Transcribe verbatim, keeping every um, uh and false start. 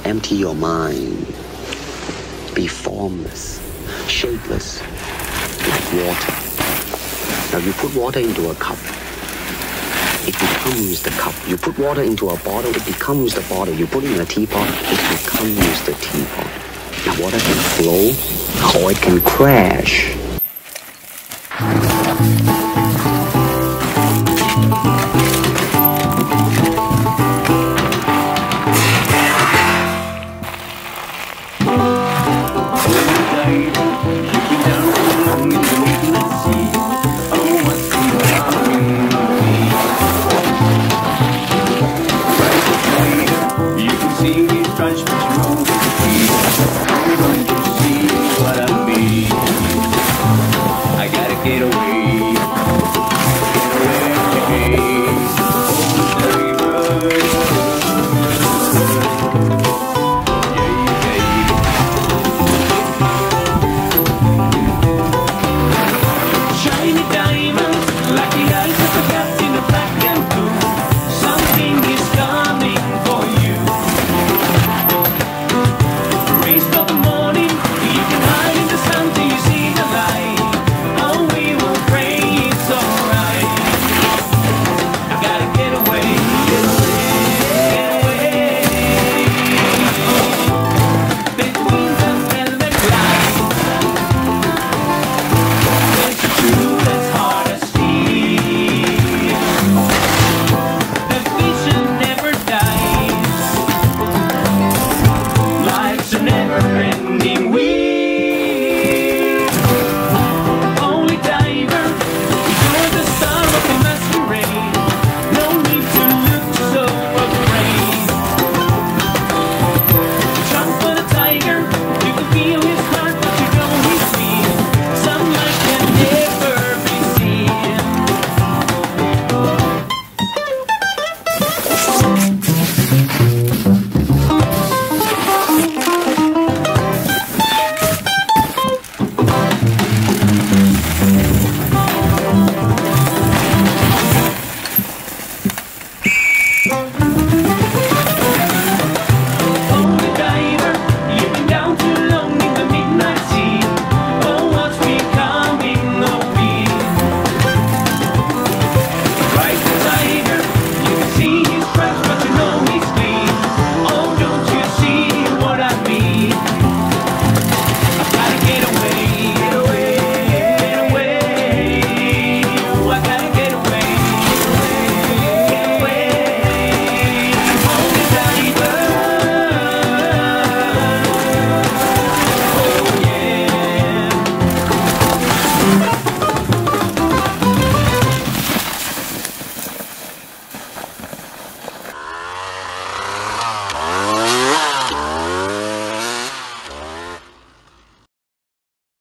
Empty your mind. Be formless, shapeless, like water. Now you put water into a cup, it becomes the cup. You put water into a bottle, it becomes the bottle. You put it in a teapot, it becomes the teapot. Now water can flow or it can crash.